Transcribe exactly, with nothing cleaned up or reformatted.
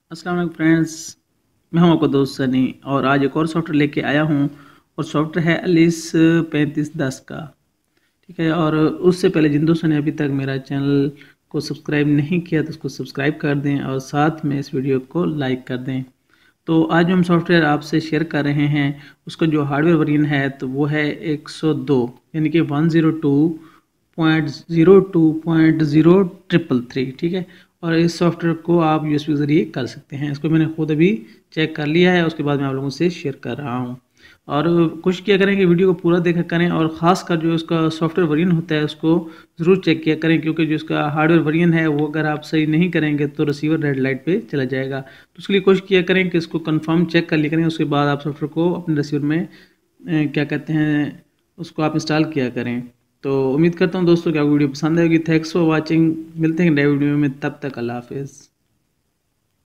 अस्सलाम वालेकुम फ्रेंड्स, मैं हूं आपका दोस्त सनी और आज एक और सॉफ्टवेयर लेके आया हूं और सॉफ्टवेयर है एलिस पैंतीस दस का। ठीक है, और उससे पहले जिन दोस्तों ने अभी तक मेरा चैनल को सब्सक्राइब नहीं किया तो उसको सब्सक्राइब कर दें और साथ में इस वीडियो को लाइक कर दें। तो आज जो हम सॉफ्टवेयर आपसे शेयर कर रहे हैं उसका जो हार्डवेयर वर्जन है तो वो है एक सौ दो, यानी कि one zero two point zero two point zero triple three. ठीक है, और इस सॉफ्टवेयर को आप यूएसबी के ज़रिए कर सकते हैं। इसको मैंने खुद अभी चेक कर लिया है, उसके बाद मैं आप लोगों से शेयर कर रहा हूँ। और कोशिश किया करें कि वीडियो को पूरा देखा करें और ख़ासकर जो इसका सॉफ्टवेयर वर्जन होता है उसको ज़रूर चेक किया करें, क्योंकि जो इसका हार्डवेयर वर्जन है वो अगर आप सही नहीं करेंगे तो रिसीवर रेड लाइट पे चला जाएगा। तो उसके लिए कोशिश किया करें कि इसको कंफर्म चेक कर लिया करें, उसके बाद आप सॉफ्टवेयर को अपने रिसीवर में अ, क्या कहते हैं उसको आप इंस्टॉल किया करें। तो उम्मीद करता हूँ दोस्तों कि आपको वीडियो पसंद आएगी। थैंक्स फॉर वाचिंग, मिलते हैं नए वीडियो में, तब तक अल्लाह हाफिज़।